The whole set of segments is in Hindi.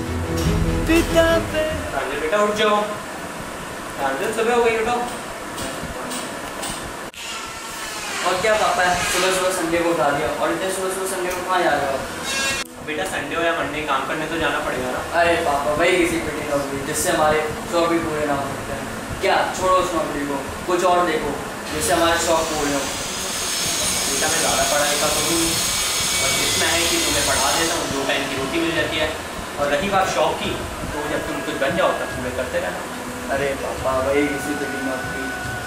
पिता पे। प्रांजल बेटा उठ जाओ, प्रांजल सुबह हो गई, उठो। और क्या पापा है, सुबह सुबह संडे को उठा दिया, और इतने सुबह सुबह संडे को कहाँ जा रहे हो? बेटा संडे हो या मंडे काम करने तो जाना पड़ेगा ना। अरे पापा वही किसी पेटी नौकरी जिससे हमारे शौक भी पूरे ना हो सकते हैं। क्या छोड़ो उस नौकरी को, कुछ और देखो जिससे हमारे शौक पूरे हो। बेटा मैं ज़्यादा पढ़ाई का करूँ और इतना है कि तुम्हें पढ़ा देता हूँ, 2 टाइम की रोटी मिल जाती है। और रही बात शौक की, तो जब तुम कुछ बन जाओ तब तुम्हें करते रहना। अरे पापा वही किसी पेटी नौकरी।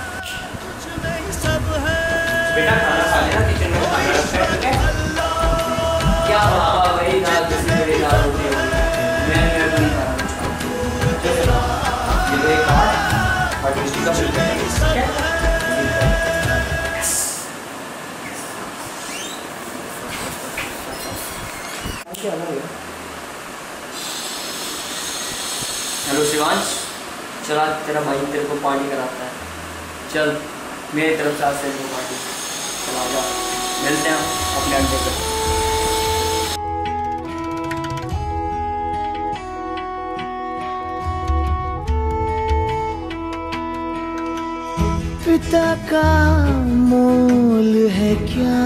बेटा खाना खा लेना, किचन में खाना रखा है, ठीक है? क्या पापा वही दाल किसी मेरी दाल होती है, मैं नहीं खाना चाहता। ये ले कार्ड और दूसरी का बिल पेमेंट, ठीक है? हेलो शिवांश, चल आज तेरा भाई तेरे को पार्टी कराता है। चल मेरी तरफ से आज तेरे को पार्टी। चल आ जा, मिलते हैं अपने अड्डे पर। पिता का मोल है क्या,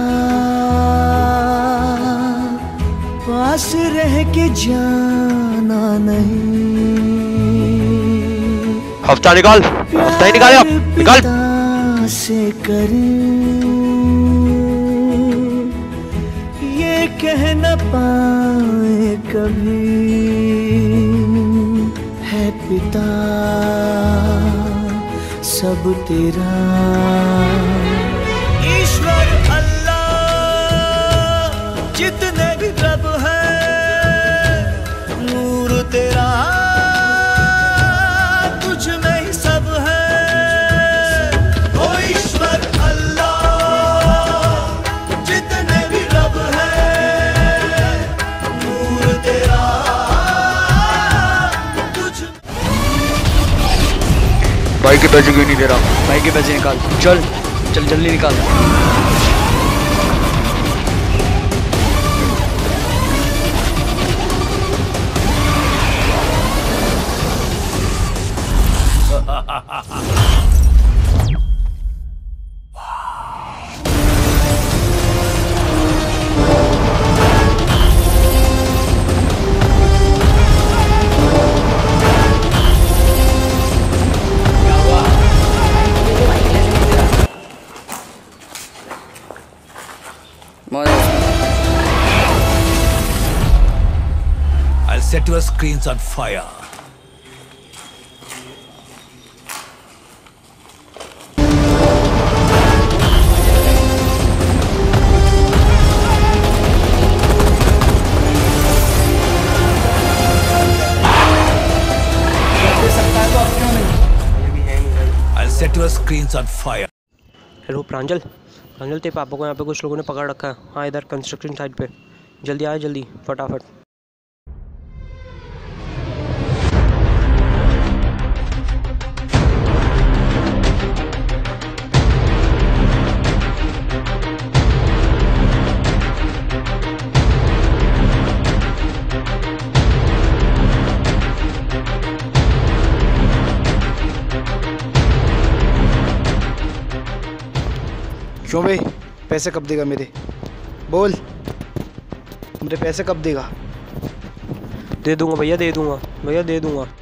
पास रह के जाना नहीं। हफ्ता निकाल, हफ्ता ही निकाल, निकाल। से करें ये कह न पाए कभी, है पिता सब तेरा। ईश्वर अल्लाह जितने भी रब है, नूर तेरा तुझ में ही सब है। ओ ईश्वर अल्लाह जितने भी रब है, नूर तेरा तुझ। भाई के पैसे क्यों नहीं दे रहा? भाई के पैसे निकाल, चल चल जल्दी निकाल। I'll set your screens on fire. I'll set your screens on fire. Hello Pranjal, Pranjal तेरे पापा को यहाँ पे कुछ लोगों ने पकड़ रखा है। हाँ इधर कंस्ट्रक्शन साइट पे, जल्दी आए, जल्दी फटाफट। क्यों भाई, पैसे कब देगा मेरे? बोल, मेरे पैसे कब देगा? दे दूंगा भैया, दे दूंगा भैया, दे दूंगा।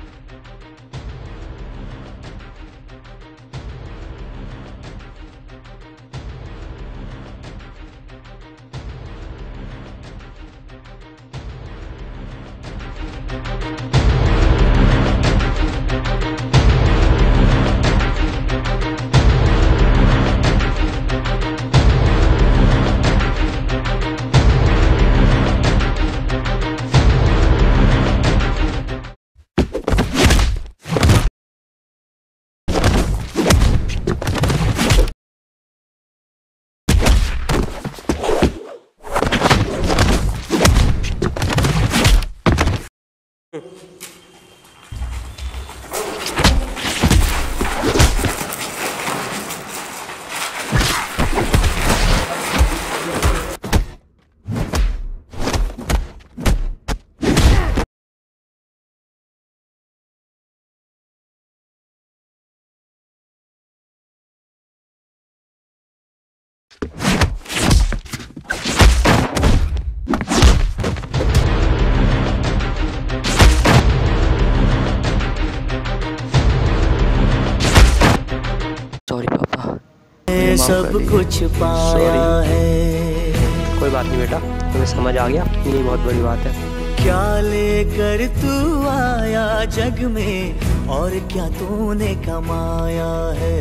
सॉरी पापा, सब कुछ पाया है। कोई बात नहीं बेटा, तुम्हें समझ आ गया, यही बहुत बड़ी बात है। क्या लेकर तू आया जग में और क्या तूने कमाया है।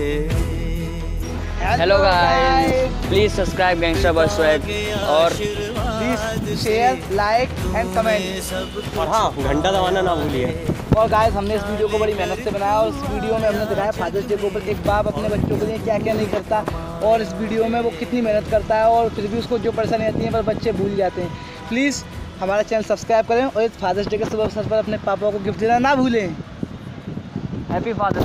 Hello guys, please subscribe gangster boy swag और please share, like and comment. और हाँ, घंटा दबाना ना भूलिए। और गाइस, हमने इस वीडियो को बड़ी मेहनत से बनाया और इस वीडियो में हमने दिखाया फादर्स डे के ऊपर एक बाप अपने बच्चों के लिए क्या क्या नहीं करता और इस वीडियो में वो कितनी मेहनत करता है और फिर भी उसको जो परेशानी आती है पर बच्चे भूल जाते हैं। प्लीज़ हमारा चैनल सब्सक्राइब करें और इस फादर्स डे के शुभ अवसर पर अपने पापा को गिफ्ट देना ना भूलें। Happy fathers.